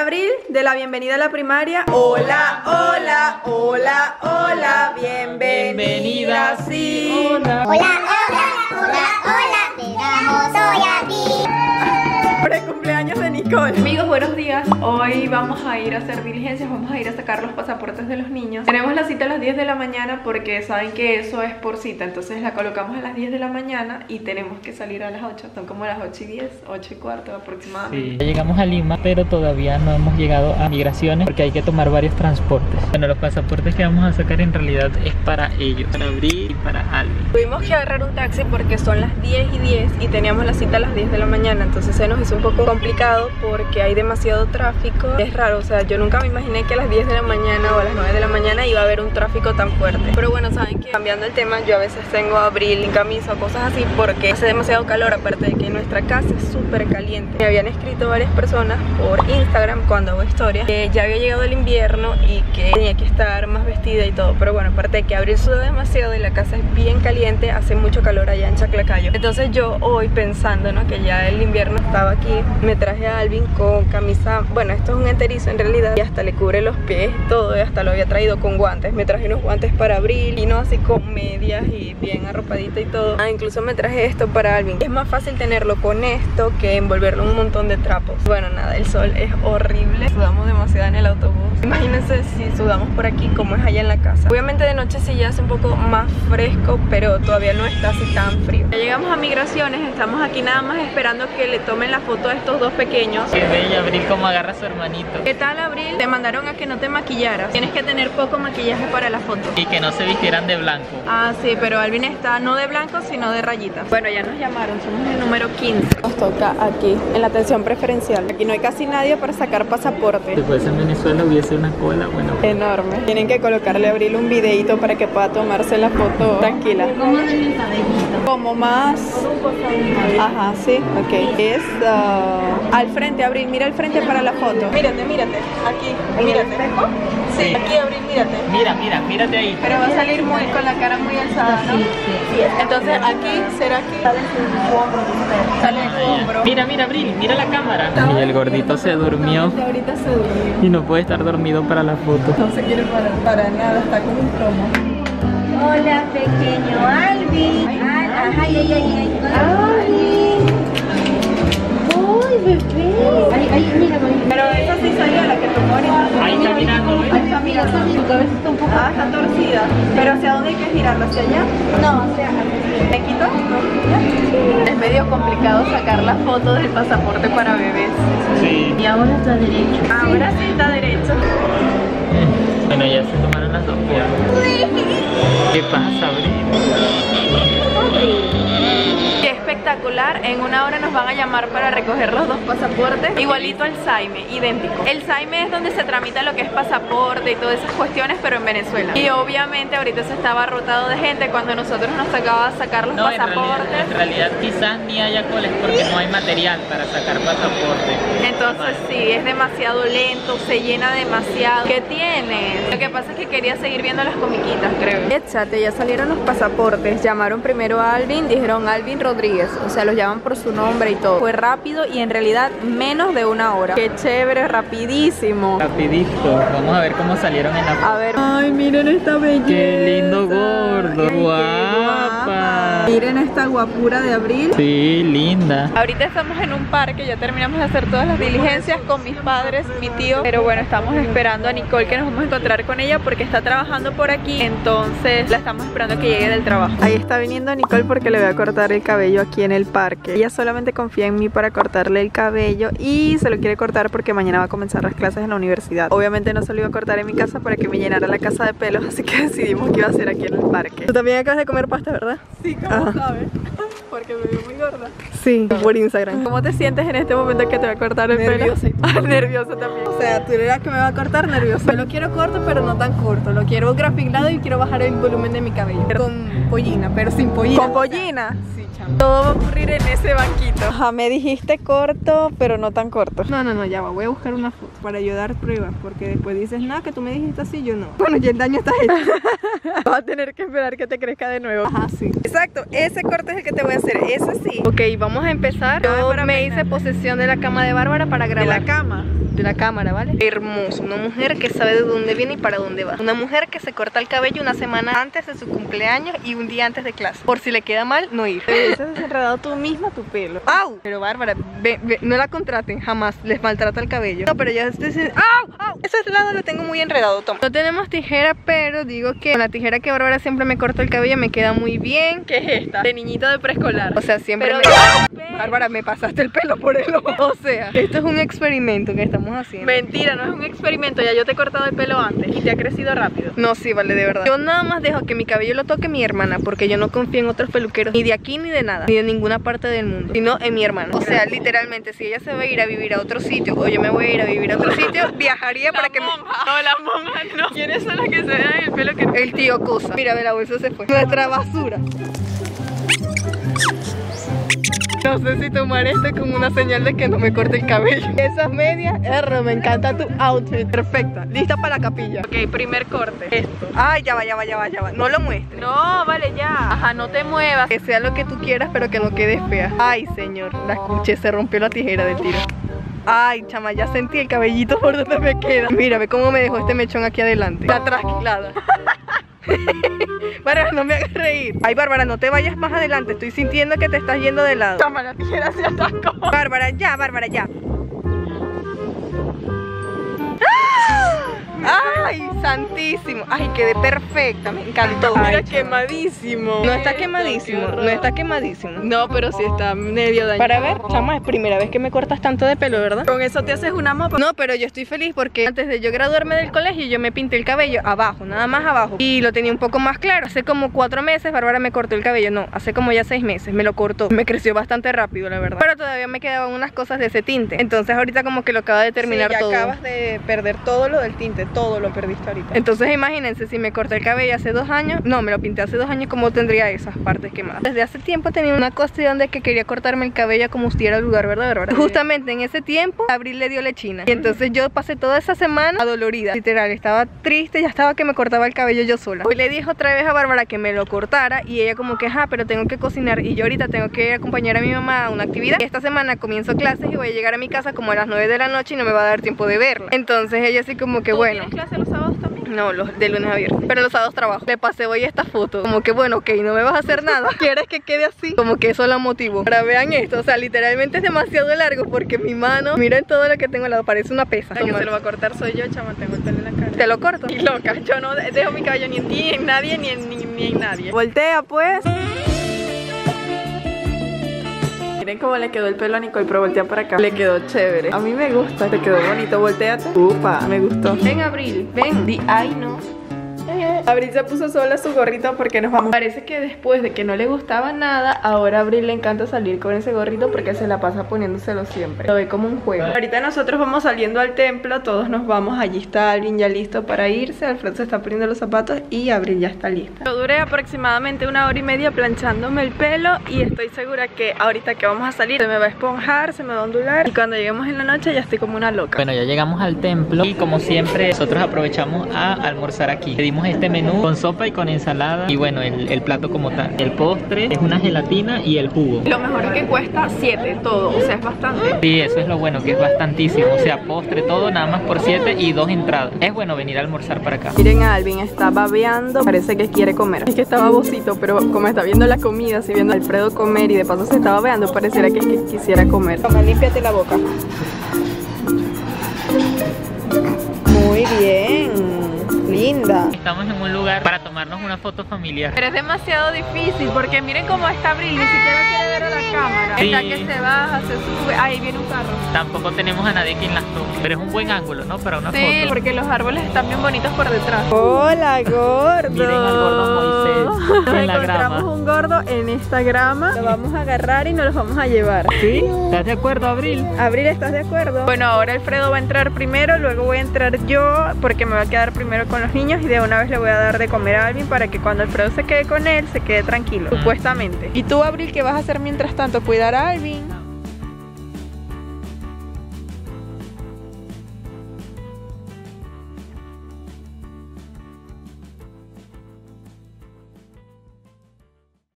Abril, de la bienvenida a la primaria. Hola, hola, hola, hola, bienvenida, sí. Hola, hola, hola, hola, te damos hoy a ti. Por el cumpleaños de Nicole. Amigos, buenos días. Hoy vamos a ir a hacer diligencias, vamos a ir a sacar los pasaportes de los niños. Tenemos la cita a las 10 de la mañana porque saben que eso es por cita, entonces la colocamos a las 10 de la mañana y tenemos que salir a las 8. Son como las 8:10, 8:15 aproximadamente. Sí, ya llegamos a Lima, pero todavía no hemos llegado a migraciones porque hay que tomar varios transportes. Bueno, los pasaportes que vamos a sacar en realidad es para ellos, para Abril y para Alvin. Tuvimos que agarrar un taxi porque son las 10:10 y teníamos la cita a las 10 de la mañana, entonces se nos hizo un poco complicado porque hay demasiado tráfico. Es raro, o sea, yo nunca me imaginé que a las 10 de la mañana o a las 9 de la mañana iba a haber un tráfico tan fuerte. Pero bueno, saben que cambiando el tema, yo a veces tengo a Abril en camisa o cosas así porque hace demasiado calor, aparte de que nuestra casa es súper caliente. Me habían escrito varias personas por Instagram cuando hago historias que ya había llegado el invierno y que tenía que estar más vestida y todo. Pero bueno, aparte de que Abril sudó demasiado y la casa es bien caliente, hace mucho calor allá en Chaclacayo. Entonces yo hoy pensando, ¿no?, que ya el invierno estaba aquí, me traje a Alvin con camisa, bueno, esto es un enterizo en realidad y hasta le cubre los pies, todo, y hasta lo había traído con guantes. Me traje unos guantes para Abril y no así con medias y bien arropadita y todo. Incluso me traje esto para Alvin. Es más fácil tenerlo con esto que envolverlo en un montón de trapos. Bueno, nada, el sol es horrible, sudamos demasiado en el autobús. Imagínense si sudamos por aquí como es allá en la casa. Obviamente de noche sí ya hace un poco más fresco, pero todavía no está así tan frío. Ya llegamos a migraciones, estamos aquí nada más esperando que le tomen la foto a estos dos pequeños. Qué bella Abril, como agarra a su hermanito. ¿Qué tal, Abril? Te mandaron a que no te maquillaras. Tienes que tener poco maquillaje para la foto. Y que no se vistieran de blanco. Ah, sí, pero Alvin está no de blanco, sino de rayitas. Bueno, ya nos llamaron, somos el número 15. Nos toca aquí, en la atención preferencial. Aquí no hay casi nadie para sacar pasaporte. Si fuese en Venezuela hubiese una cola, bueno. Enorme. Tienen que colocarle a Abril un videito para que pueda tomarse la foto tranquila. Como de mi cabellito. Como más... Ajá, sí, ok. Es al frente, Abril, mira al frente para la foto. Mírate, mírate, aquí, mírate. Sí, aquí, Abril, mírate. Mírate ahí. Pero va a salir muy con la cara muy alzada, ¿no? Sí. Entonces aquí, será aquí. Sale su hombro. Sale tu hombro. Mira, Abril, mira la cámara. Y el gordito se durmió Ahorita se durmió. y no puede estar dormido para la foto. No se quiere parar para nada, está como un plomo. Hola, pequeño Alvin. Ay. Uy, bebé. Ay, mira, Pero esa sí salió la que tomó ahorita. Ahí caminando, ¿ves? Ahí está mirando. su cabeza está un poco. Ah, está torcida. Pero ¿hacia dónde hay que girarla? ¿Hacia allá? No, o sea, ¿Me quito? Es medio complicado sacar la foto del pasaporte para bebés. Sí. y ahora está derecho. Ahora sí está derecho. Bueno, ya se tomaron las dos piernas. ¿Qué pasa, Abril? Qué espectacular, en una hora nos van a llamar para recoger los dos pasaportes. Igualito al SAIME, idéntico. El SAIME es donde se tramita lo que es pasaporte y todas esas cuestiones, pero en Venezuela. Y obviamente ahorita se estaba abarrotado de gente cuando nosotros nos tocaba sacar los pasaportes. En realidad quizás ni haya coles porque no hay material para sacar pasaporte. Entonces sí, es demasiado lento, se llena demasiado. ¿Qué tiene? Lo que pasa es que quería seguir viendo las comiquitas, creo. Échate, ya salieron los pasaportes. Llamaron primero a Alvin, dijeron Alvin Rodríguez, o sea, los llaman por su nombre y todo. Fue rápido y en realidad menos de una hora. Qué chévere, rapidísimo. Rapidito, vamos a ver cómo salieron en la foto. A ver. Ay, miren esta belleza. Qué lindo gordo. Ay, qué Guapa. Miren esta guapura de Abril. Sí, linda. Ahorita estamos en un parque, ya terminamos de hacer todas las diligencias con mis padres, mi tío. Pero bueno, estamos esperando a Nicole, que nos vamos a encontrar con ella porque está trabajando por aquí. Entonces la estamos esperando que llegue del trabajo. Ahí está viniendo Nicole porque le voy a cortar el cabello aquí en el parque. Ella solamente confía en mí para cortarle el cabello y se lo quiere cortar porque mañana va a comenzar las clases en la universidad. Obviamente no se lo iba a cortar en mi casa para que me llenara la casa de pelos, así que decidimos que iba a hacer aquí en el parque. Tú también acabas de comer pasta, ¿verdad? Sí, ¿cómo sabes? Porque me veo muy gorda. Sí, por Instagram. ¿Cómo te sientes en este momento que te voy a cortar el pelo? Nerviosa también. O sea, tú eres la que me va a cortar nerviosa. Yo lo quiero corto, pero no tan corto. Lo quiero grafilado y quiero bajar el volumen de mi cabello. Con pollina, pero sin pollina. ¿Con pollina? Sí, chamo. Todo va a ocurrir en ese banquito. Ajá, me dijiste corto, pero no tan corto. No, ya va. Voy a buscar una foto para yo dar pruebas. Porque después dices, nada, que tú me dijiste así, yo no. Bueno, ya el daño está hecho. Vas a tener que esperar que te crezca de nuevo. Ajá, sí. Exacto, ese corte es el que te voy a hacer, ese sí. Ok, vamos a empezar. Yo me hice posesión de la cama de Bárbara para grabar. ¿De la cama? de la cámara, ¿vale? Hermoso, una mujer que sabe de dónde viene y para dónde va. Una mujer que se corta el cabello una semana antes de su cumpleaños y un día antes de clase, por si le queda mal, no ir. Te has desenredado tú misma tu pelo. ¡Au! Pero Bárbara, no la contraten, jamás, les maltrata el cabello. No, pero ya estoy diciendo, ¡au! ¡Au! Ese lado lo tengo muy enredado, toma. No tenemos tijera, pero digo que con la tijera que Bárbara siempre me corta el cabello me queda muy bien. ¿Qué es esta? De niñita de preescolar. O sea, siempre pero Bárbara, me pasaste el pelo por el ojo. O sea, esto es un experimento que estamos haciendo. Mentira, no es un experimento, ya yo te he cortado el pelo antes y te ha crecido rápido. No, sí, vale, de verdad. Yo nada más dejo que mi cabello lo toque mi hermana, porque yo no confío en otros peluqueros, ni de aquí ni de nada, ni de ninguna parte del mundo, sino en mi hermana. O sea, literalmente, si ella se va a ir a vivir a otro sitio o yo me voy a ir a vivir a otro sitio, viajaría para que No, la monja no. ¿Quiénes son las que se vean el pelo que... El tío Cosa. Mira, ve, la bolsa se fue. Nuestra basura. No sé si tomar esto como una señal de que no me corte el cabello. Esas medias, me encanta tu outfit. Perfecta, lista para la capilla. Ok, primer corte. Esto. Ay, ya va. No lo muestres. No, vale, ya. Ajá, no te muevas. Que sea lo que tú quieras, pero que no quede fea. Ay, señor, la escuché, se rompió la tijera del tiro. Ay, chama, ya sentí el cabellito por donde me queda. Mira, ve cómo me dejó este mechón aquí adelante. La trasquilada. Bárbara, no me hagas reír. Ay, Bárbara, no te vayas más adelante. Estoy sintiendo que te estás yendo de lado. Chama, la tijera se atascó. Bárbara, ya. Ay, santísimo. Ay, quedé perfecta, me encantó. Mira, Ay, quemadísimo. no está quemadísimo, no está quemadísimo. No, pero sí está medio dañado. Para ver, chama, es primera vez que me cortas tanto de pelo, ¿verdad? Con eso te haces una mopa. No, pero yo estoy feliz porque antes de yo graduarme del colegio yo me pinté el cabello abajo, nada más abajo, y lo tenía un poco más claro. Hace como 4 meses Bárbara me cortó el cabello, no, hace como ya 6 meses me lo cortó. Me creció bastante rápido, la verdad, pero todavía me quedaban unas cosas de ese tinte. Entonces ahorita como que lo acaba de terminar, sí, ya todo. acabas de perder todo lo del tinte, todo lo perdiste ahorita. Entonces imagínense, si me corté el cabello hace 2 años, no, me lo pinté hace 2 años, ¿cómo tendría esas partes quemadas? Desde hace tiempo tenía una cuestión de que quería cortarme el cabello como estuviera el lugar, ¿verdad, Bárbara? Justamente en ese tiempo, Abril le dio lechina. Y entonces yo pasé toda esa semana adolorida. Literal, estaba triste, ya estaba que me cortaba el cabello yo sola. Hoy le dije otra vez a Bárbara que me lo cortara y ella como que, pero tengo que cocinar y yo ahorita tengo que acompañar a mi mamá a una actividad. Esta semana comienzo clases y voy a llegar a mi casa como a las 9 de la noche y no me va a dar tiempo de verla. Entonces ella así como que, bueno. ¿Tienes clase los sábados también? No, los de lunes a viernes, pero los sábados trabajo. Le pasé hoy esta foto, como que bueno, ok, no me vas a hacer nada. ¿Quieres que quede así? Como que eso la motivó. Ahora vean esto, o sea, literalmente es demasiado largo porque mi mano, miren todo lo que tengo al lado, parece una pesa. La que se lo va a cortar soy yo, chama, tengo el pelo en la cara. ¿Te lo corto? Y loca, yo no dejo mi cabello ni en ti, ni en nadie, ni en nadie. Voltea pues. Miren cómo le quedó el pelo a Nicole, pero voltea para acá. Le quedó chévere. A mí me gusta, te quedó bonito. Volteate. Upa, me gustó. Ven, Abril, ven. Ay, no. Abril se puso sola su gorrito porque nos vamos. Parece que después de que no le gustaba nada, ahora a Abril le encanta salir con ese gorrito porque se la pasa poniéndoselo siempre. Lo ve como un juego. Ahorita nosotros vamos saliendo al templo, todos nos vamos. Allí está Alvin ya listo para irse. Alfredo se está poniendo los zapatos y Abril ya está lista. Yo duré aproximadamente 1 hora y media planchándome el pelo y estoy segura que ahorita que vamos a salir se me va a esponjar, se me va a ondular y cuando lleguemos en la noche ya estoy como una loca. Bueno, ya llegamos al templo y como siempre nosotros aprovechamos a almorzar aquí. Pedimos este menú con sopa y con ensalada y bueno, el plato como tal. El postre es una gelatina y el jugo. Lo mejor es que cuesta 7 todo, o sea, es bastante. Sí, eso es lo bueno, que es bastantísimo. O sea, postre, todo, nada más por 7 y 2 entradas. Es bueno venir a almorzar para acá. Miren a Alvin, está babeando, parece que quiere comer. Es que está babosito, pero como está viendo la comida, si viendo a Alfredo comer y de paso se está babeando, pareciera que quisiera comer. Toma, límpiate la boca. Muy bien, linda. Estamos en un lugar para tomarnos una foto familiar. Pero es demasiado difícil porque miren cómo está Abril, ni siquiera quiere ver a la cámara. Sí. Está que se baja, se sube, ahí viene un carro. Tampoco tenemos a nadie quien las tome, pero es un buen ángulo, ¿no? Para una Sí, foto. porque los árboles están bien bonitos por detrás. Hola, gordo. Miren al gordo Moisés en la grama. Encontramos un gordo en esta grama. Lo vamos a agarrar y nos los vamos a llevar. ¿Sí? ¿Estás de acuerdo, Abril? Abril, ¿estás de acuerdo? Bueno, ahora Alfredo va a entrar primero, luego voy a entrar yo porque me voy a quedar primero con los niños y de una vez le voy a dar de comer a Alvin para que cuando Alfredo se quede con él, se quede tranquilo, supuestamente. ¿Y tú, Abril, qué vas a hacer mientras tanto? ¿Cuidar a Alvin?